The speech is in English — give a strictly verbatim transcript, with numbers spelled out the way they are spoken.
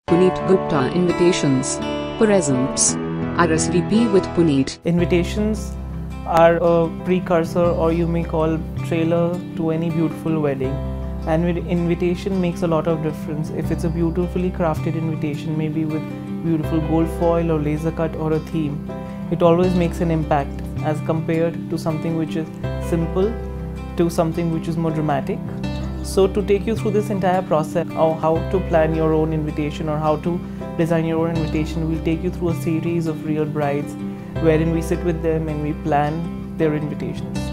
Puneet Gupta Invitations presents R S V P with Puneet. Invitations are a precursor, or you may call trailer, to any beautiful wedding. And with invitation makes a lot of difference. If it's a beautifully crafted invitation, maybe with beautiful gold foil or laser cut or a theme, it always makes an impact as compared to something which is simple to something which is more dramatic. So to take you through this entire process of how to plan your own invitation or how to design your own invitation, we'll take you through a series of real brides wherein we sit with them and we plan their invitations.